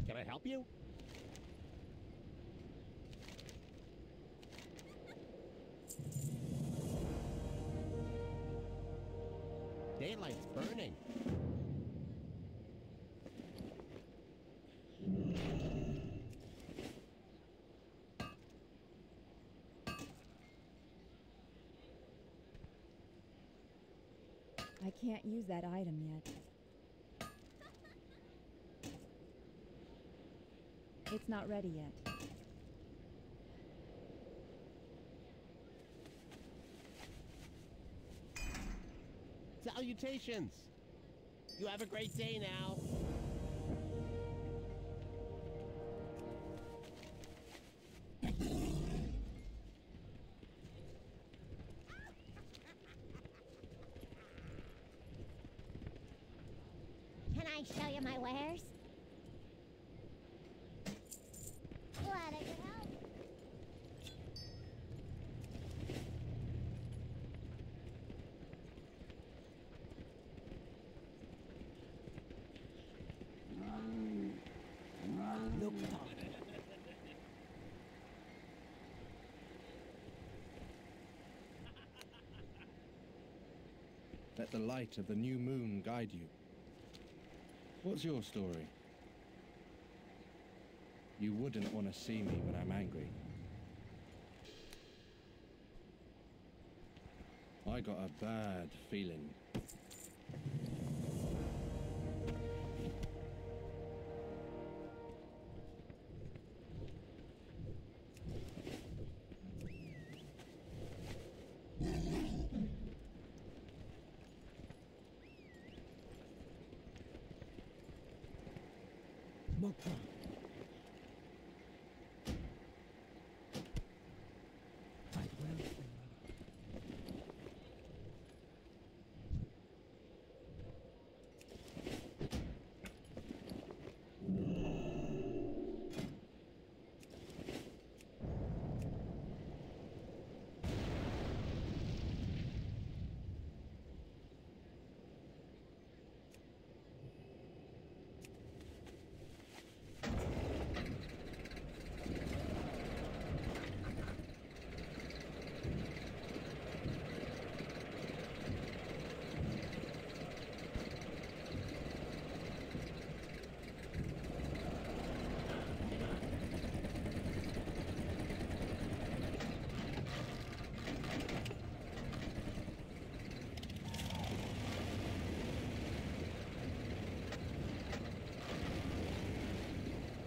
Can I help you? Daylight's burning. I can't use that item yet. It's not ready yet. Salutations! You have a great day now. Can I show you my wares? Glad I could help. Look, Let the light of the new moon guide you. What's your story? You wouldn't want to see me when I'm angry. I got a bad feeling.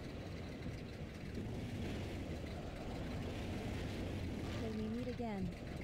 Till we meet again.